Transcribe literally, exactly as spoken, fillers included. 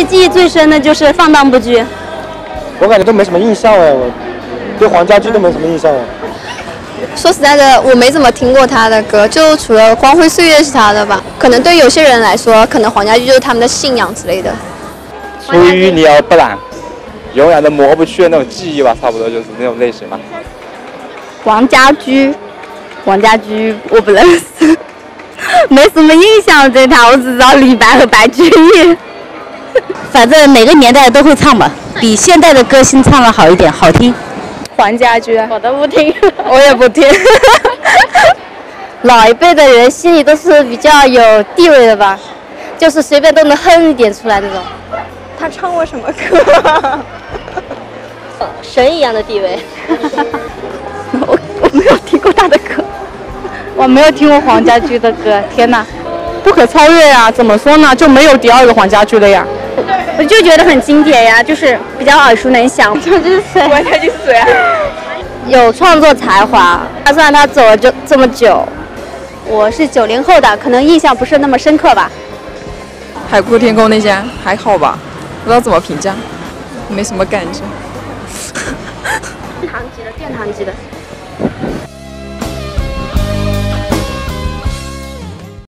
记忆最深的就是《放荡不羁》。 我感觉都没什么印象哎，我对黄家驹都没什么印象哎。 说实在的，我没怎么听过他的歌，就除了《光辉岁月》是他的吧。可能对有些人来说，可能黄家驹就是他们的信仰之类的。 出淤泥而不染，永远都抹不去的那种记忆吧，差不多就是那种类型吧。 黄家驹，黄家驹我不认识，没什么印象对他，我只知道李白和白居易。 反正每个年代都会唱吧，比现代的歌星唱的好一点，好听。 黄家驹，我都不听，我也不听。老一辈的人心里都是比较有地位的吧，就是随便都能哼一点出来那种。 他唱过什么歌？ 神一样的地位。我我没有听过他的歌，我没有听过黄家驹的歌。天哪， 不可超越呀！怎么说呢？就没有第二个黄家驹了呀。 我就觉得很经典呀，就是比较耳熟能详。这是谁？ 我他就是谁啊？ 有创作才华，就算他走了就这么久。我是九零后的，可能印象不是那么深刻吧。 海阔天空那些还好吧，不知道怎么评价，没什么感觉。 殿堂级的，殿堂级的。